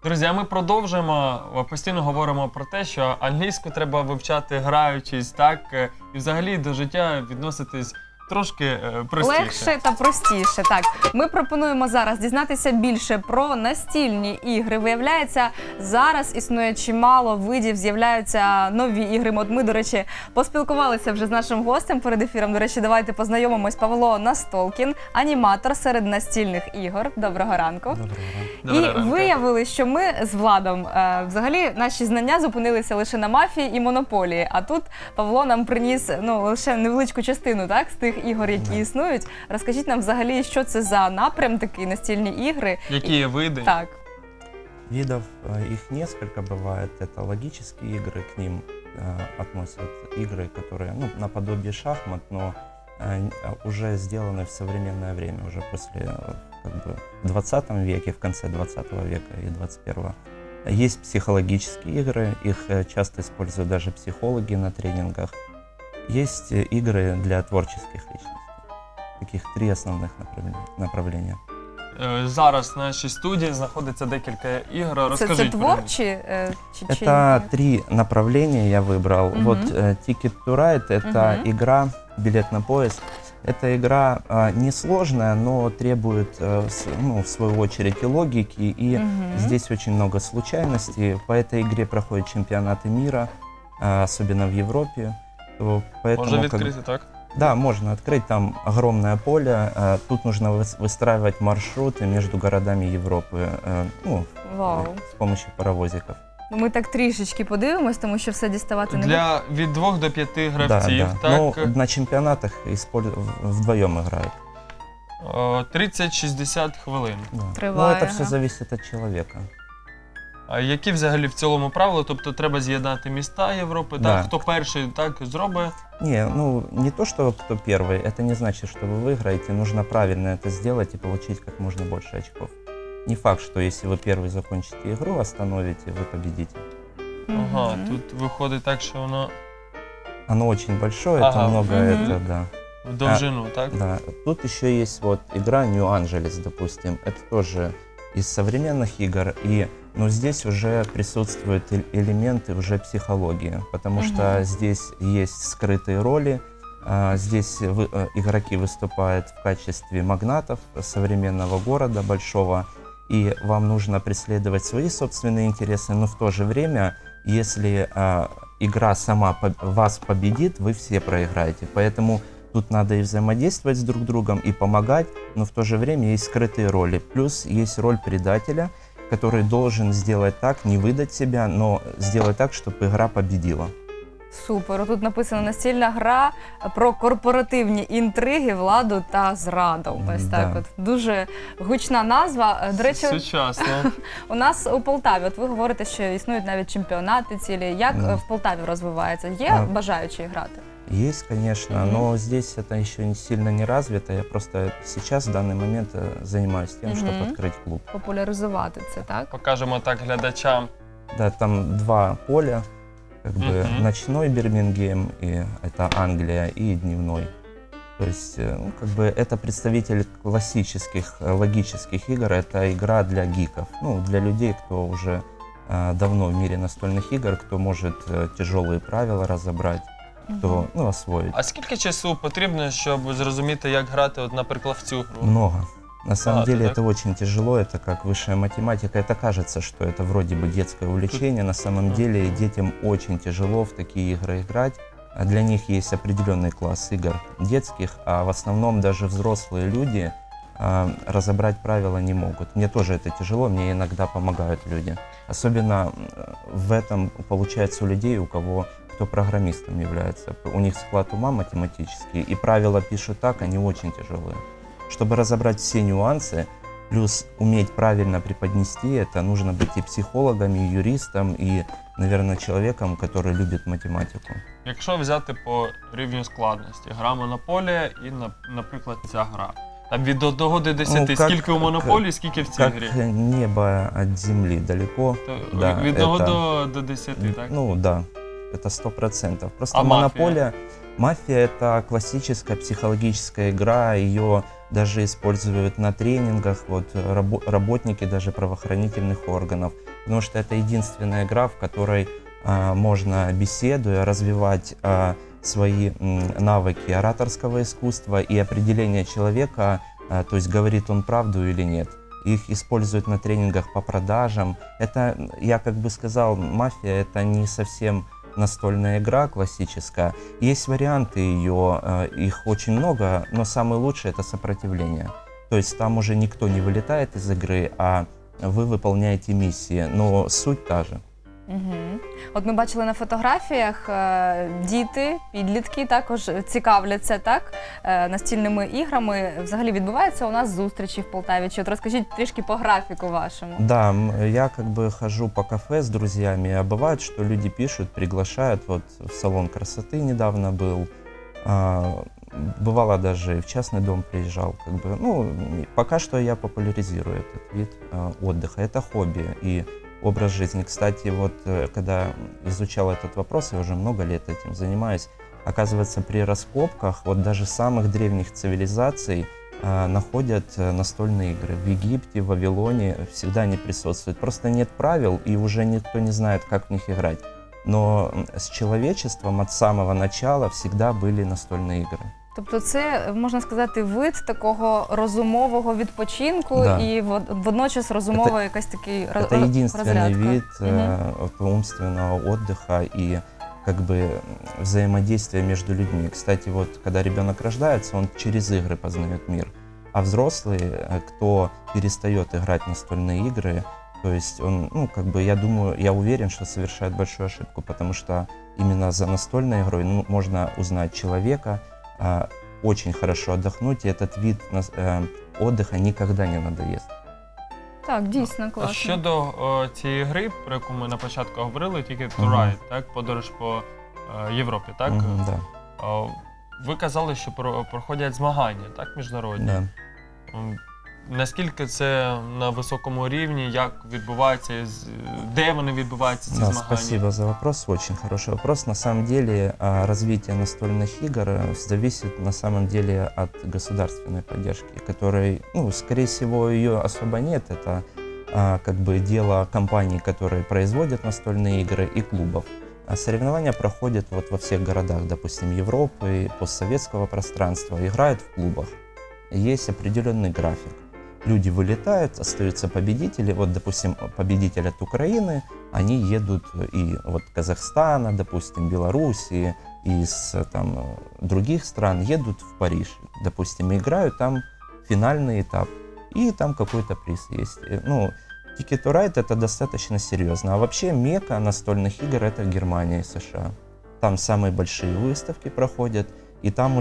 Друзі, а ми продовжуємо. Постійно говоримо про те, що англійську треба вивчати граючись, так? І взагалі до життя відноситись трошки простіше. Легше та простіше. Так, ми пропонуємо зараз дізнатися більше про настільні ігри. Виявляється, зараз існує чимало видів, з'являються нові ігри. От ми, до речі, поспілкувалися вже з нашим гостем перед ефіром. До речі, давайте познайомимось. Павло Настолкін, аніматор серед настільних ігор. Доброго ранку. Доброго ранку. І виявили, що ми з Владом, взагалі, наші знання зупинилися лише на мафії і монополії. А тут Павло нам приніс лише невеличку частину, так, з тих ігор, які існують. Розкажіть нам взагалі, що це за напрям, такі настільні ігри. Які є види? Так. Видов их несколько бывает. Это логические игры, к ним относят игры, которые наподобие шахмат, но уже сделаны в современное время, уже после в 20 веке, в конце 20 века и 21-го. Есть психологические игры, их часто используют даже психологи на тренингах. Есть игры для творческих личностей. Таких 3 основных направления. Зараз в нашій студії знаходиться декілька ігор. Розкажіть. Це творчі? Это 3 направления я выбрал. Вот Ticket to Ride — это игра «Билет на поезд». Эта игра несложная, но требует, в свою очередь, и логики, и здесь очень много случайностей. По этой игре проходят чемпионаты мира, особенно в Европе. Можно открыть, так? Да, можно открыть. Там огромное поле. Тут нужно выстраивать маршруты между городами Европы с помощью паровозиков. Ми так трішечки подивимось, тому що все діставати не Для від 2 до 5 гравців, да. так? Ну, на чемпіонатах вдвоєм грають. 30-60 хвилин. Да. Триває. Ну, це все залежить від чоловіка. А які взагалі в цілому правила? Тобто треба з'єднати міста Європи, Да. так? Хто перший так зробить? Не то, что кто первый, это не значит, что вы выиграете. Нужно правильно это сделать и получить как можно больше очков. Не факт, что если вы первый закончите игру, остановите, вы победите. Ага, тут виходить так, що воно Оно очень большое, это много, да. в довжину, так? Да. Тут еще есть игра New Angeles, допустим. Это тоже из современных игр, но здесь уже присутствуют элементы уже психологии, потому что здесь есть скрытые роли. Здесь игроки выступают в качестве магнатов современного города большого, и вам нужно преследовать свои собственные интересы, но в то же время, если игра сама вас победит, вы все проиграете. Поэтому тут надо и взаимодействовать с друг другом, и помогать, но в то же время есть скрытые роли. Плюс есть роль предателя, который должен сделать так, не выдать себя, но сделать так, чтобы игра победила. Супер. Тут написано настільна гра про корпоративні інтриги, владу та зраду. Ось так от. Дуже гучна назва. До речі, Сучасно. у нас у Полтаві, от ви говорите, що існують навіть чемпіонати цілі. Як в Полтаві розвивається? Є бажаючі грати? Есть, конечно, но здесь это еще сильно не развито. Я просто сейчас, в данный момент, занимаюсь тем, чтобы открыть клуб. Популяризувати це, так? Покажемо так глядачам. Да, там 2 поля, как бы ночной Бирмингем, и это Англия, и дневной. То есть, это представитель классических логических игр, это игра для гиков, для людей, кто уже давно в мире настольных игр, кто может тяжелые правила разобрать, кто освоить. А скільки часу потрібно, щоб зрозуміти, як грати, от, наприклад, в цю гру? Много. На самом деле это очень тяжело, это как высшая математика. Это кажется, что это вроде бы детское увлечение. На самом деле детям очень тяжело в такие игры играть. Для них есть определенный класс игр детских, а в основном даже взрослые люди разобрать правила не могут. Мне тоже это тяжело, мне иногда помогают люди. Особенно в этом получается у людей, кто программистом является. У них склад ума математический, и правила пишут так, они очень тяжелые. Чтобы разобрать все нюансы, плюс уметь правильно преподнести это, нужно быть и психологом, и юристом, и, наверное, человеком, который любит математику. Якщо взяти по рівню складності, гра Монополія і, наприклад, ця гра. Там від 1 до 10, скільки у Монополії, скільки в цій грі? Как небо от земли далеко. Да, від 1 до 10, так? Ну да, это 100%. Просто Монополия... Мафия — это классическая психологическая игра, ее даже используют на тренингах вот, работники даже правоохранительных органов, потому что это единственная игра, в которой можно, беседуя, развивать свои навыки ораторского искусства и определения человека, то есть говорит он правду или нет. Их используют на тренингах по продажам. Это, я как бы сказал, мафия — это не совсем настольная игра классическая. Есть варианты ее, их очень много, но самый лучший — это сопротивление. То есть там уже никто не вылетает из игры, а вы выполняете миссии, но суть та же. Угу. От ми бачили на фотографіях, діти, підлітки також цікавляться так, настільними іграми. Взагалі відбуваються у нас зустрічі в Полтаві. Чи от розкажіть трішки по графіку вашому? Да, я как бы хожу по кафе с друзьями, а бывает, что люди пишут, приглашают. Вот в салон красоты недавно был, бывало даже в частный дом приезжал. Как бы, ну, пока что я популяризирую этот вид отдыха. Это хобби и образ жизни. Кстати, вот когда изучал этот вопрос, я уже много лет этим занимаюсь, оказывается, при раскопках вот даже самых древних цивилизаций находят настольные игры. В Египте, в Вавилоне всегда они присутствуют. Просто нет правил, и уже никто не знает, как в них играть. Но с человечеством от самого начала всегда были настольные игры. Тобто це, можна сказати, вид такого розумового відпочинку, Да. і водночас розумова якась такий Это единственный розрядка. вид Мгм. умственного отдыха и как бы взаимодействия между людьми. Кстати, вот когда ребенок рождается, он через игры познает мир. А взрослый, кто перестает играть в настольные игры, то есть он, ну, как бы, я думаю, я уверен, что совершает большую ошибку, потому что именно за настольной игрой можно узнать человека, очень хорошо отдохнуть, и этот вид отдыха никогда не надоест. Так, дійсно класно. Щодо цієї гри, про яку ми на початку говорили, Ticket to Мгм. Ride, так, подорож по Європі, так? Да, Ви казали, що проходять змагання, так, міжнародні. да. Наскільки це на високому рівні, як відбувається, де вони відбуваються, ці Да, змагання? спасибо за вопрос, очень хороший вопрос. На самом деле развитие настольных игр зависит на самом деле от государственной поддержки, которой, ну, скорее всего, ее особо нет. Это как бы дело компаний, которые производят настольные игры, и клубов. А соревнования проходят вот во всех городах, допустим, Европы, постсоветского пространства, играют в клубах. Есть определенный график. Люди вылетают, остаются победители. Вот, допустим, победитель от Украины, они едут и вот Казахстана, допустим, Белоруссии, из там других стран едут в Париж, допустим, и играют там финальный этап. И там какой-то приз есть. Ну, Ticket to Ride — это достаточно серьезно. А вообще мекка настольных игр — это Германия и США. Там самые большие выставки проходят, и там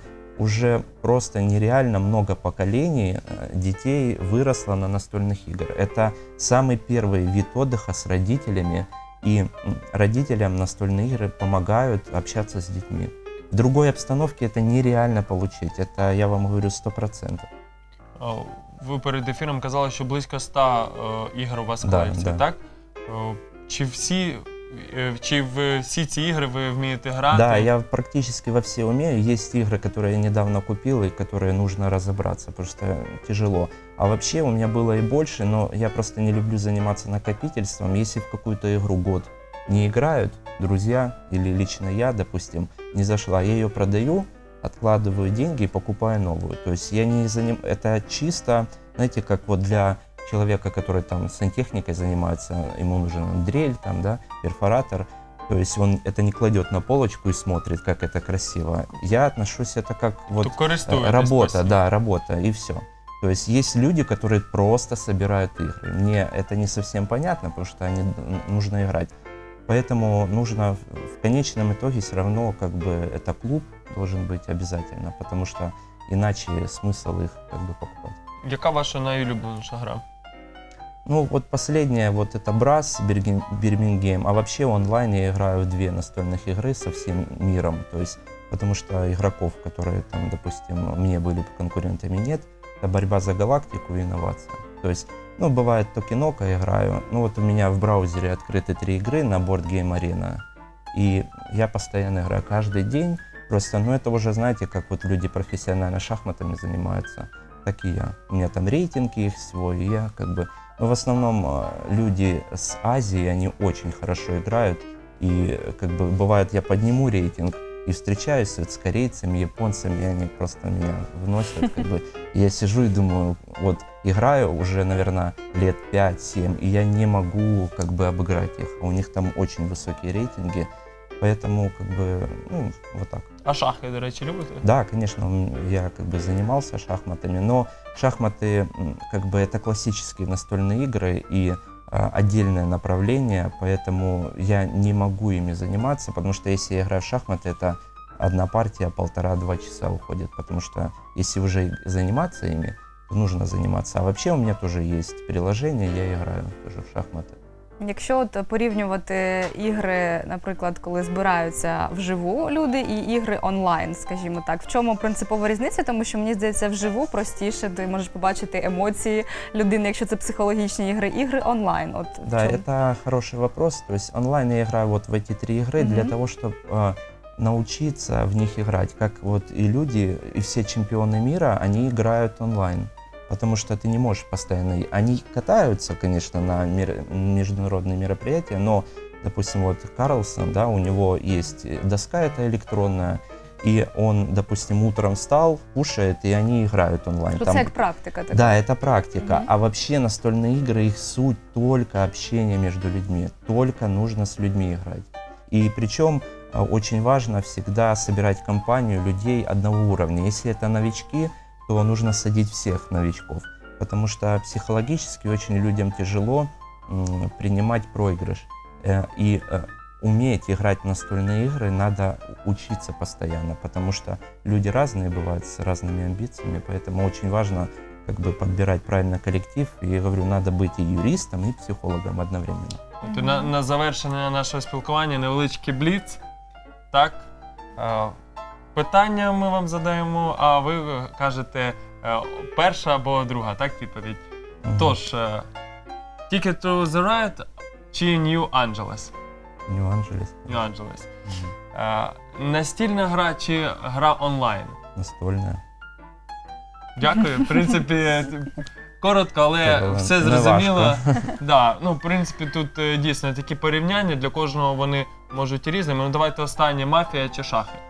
уже просто нереально много поколений детей выросло на настольных играх. Это самый первый вид отдыха с родителями, и родителям настольные игры помогают общаться с детьми. В другой обстановке это нереально получить, это я вам говорю 100%. Ви перед ефіром казали, що близько 100 ігор у вас в Да, колекції, да. так? Чи в всі ці ігри ви вмієте грати? Да, я практически во все умею. Есть игры, которые я недавно купил и которые нужно разобраться, потому что тяжело. А вообще у меня было и больше, но я просто не люблю заниматься накопительством. Если в какую-то игру год не играют друзья или лично я, допустим, не зашла, я ее продаю, откладываю деньги и покупаю новую. То есть я не это чисто, знаете, как вот для человека, который там сантехникой занимается, ему нужен дрель, там, да, перфоратор. То есть он это не кладет на полочку и смотрит, как это красиво. Я отношусь это как вот работа, спасибо. да, работа, и все. То есть есть люди, которые просто собирают игры. Мне это не совсем понятно, потому что нужно играть. Поэтому нужно в конечном итоге все равно, как бы, это клуб должен быть обязательно, потому что иначе смысл их как бы покупать. Яка ваша найулюбленіша гра? Ну, вот последняя, вот это Брас, Бирмингем, а вообще онлайн я играю в 2 настольных игры со всем миром, то есть, потому что игроков, которые там, допустим, мне были конкурентами, нет, это борьба за галактику и инновация. То есть, ну, бывает Токенока играю, ну, вот у меня в браузере открыты 3 игры на Board Game Arena, и я постоянно играю каждый день, просто, ну, это уже, знаете, как вот люди профессионально шахматами занимаются. так и я. У меня там рейтинги их всего, и я как бы... Но в основном люди с Азии, они очень хорошо играют. И как бы бывает, я подниму рейтинг и встречаюсь вот с корейцами, японцами, и они просто меня вносят. Как бы. Я сижу и думаю, вот играю уже, наверное, лет 5-7, и я не могу как бы обыграть их. А у них там очень высокие рейтинги. Поэтому, как бы, ну, вот так. А шахи, до речі, любите? Да, конечно, я как бы занимался шахматами, но шахматы, как бы, это классические настольные игры и отдельное направление, поэтому я не могу ими заниматься, потому что если я играю в шахматы, это одна партия 1,5-2 часа уходит, потому что если уже заниматься ими, то нужно заниматься. А вообще у меня тоже есть приложение, я играю тоже в шахматы. Якщо от порівнювати ігри, наприклад, коли збираються вживу люди і ігри онлайн, скажімо так, в чому принципова різниця? Тому що, мені здається, вживу простіше, ти можеш побачити емоції людини, якщо це психологічні ігри, ігри онлайн. От да, это хороший вопрос. То есть онлайн я играю вот в эти 3 игры для того, чтобы научиться в них играть. Как вот и люди, и все чемпионы мира, они играют онлайн. Потому что ты не можешь постоянно... Они катаются, конечно, на международные мероприятия, но, допустим, вот Карлсон, да, у него есть доска эта электронная, и он, допустим, утром встал, кушает, и они играют онлайн. Это как практика. Такая. Да, это практика. А вообще настольные игры, их суть только общение между людьми, только нужно с людьми играть. И причем очень важно всегда собирать компанию людей одного уровня. Если это новички, то нужно садить всех новичков, потому что психологически очень людям тяжело принимать проигрыш. И уметь играть в настольные игры надо учиться постоянно, потому что люди разные бывают, с разными амбициями, поэтому очень важно как бы подбирать правильно коллектив. И я говорю, надо быть и юристом, и психологом одновременно. От на завершення нашого спілкування невеличкий бліц. Так. Питання ми вам задаємо, а ви кажете перша або друга, так, відповідь? Тож, Ticket to the Ride чи New Angeles? New Angeles. New Angeles. Настільна гра чи гра онлайн? Настольная. Дякую. В принципі, коротко, але все зрозуміло. Да, ну, в принципі, тут дійсно такі порівняння, для кожного вони можуть і різними. Ну, давайте останнє, мафія чи шахи?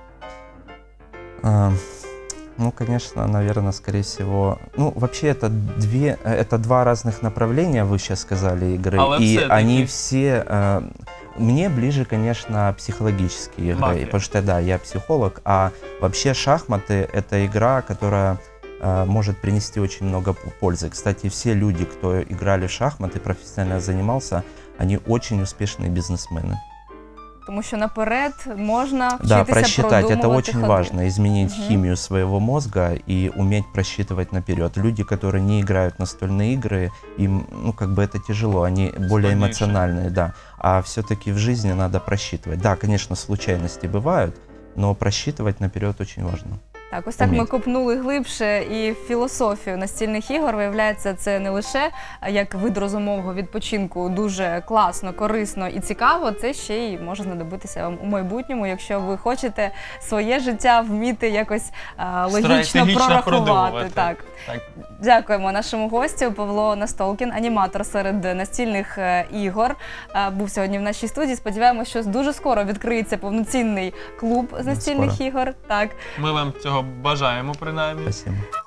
Ну, конечно, наверное, скорее всего... Ну, вообще, это два разных направления, вы сейчас сказали, игры. И они все... Мне ближе, конечно, психологические игры. Мафия. Потому что, да, я психолог, а вообще шахматы — это игра, которая может принести очень много пользы. Кстати, все люди, кто играли в шахматы, профессионально занимался, они очень успешные бизнесмены. Тому що наперед можна вчитися да, просчитать. Это очень ходи. важно, изменить химию своего мозга и уметь просчитывать наперед. Люди, которые не играют в настольные игры, им, ну, как бы это тяжело, они более эмоциональные, да. А все-таки в жизни надо просчитывать. Да, конечно, случайности бывают, но просчитывать наперед очень важно. Так, ось так ми копнули глибше і філософію настільних ігор. Виявляється, це не лише як вид розумового відпочинку дуже класно, корисно і цікаво, це ще й може знадобитися вам у майбутньому, якщо ви хочете своє життя вміти якось логічно прорахувати. Так. Дякуємо нашому гостю. Павло Настолкін, аніматор серед настільних ігор, був сьогодні в нашій студії. Сподіваємося, що дуже скоро відкриється повноцінний клуб з настільних ігор. Так. Ми вам цього бажаємо, принаймні. Спасибо.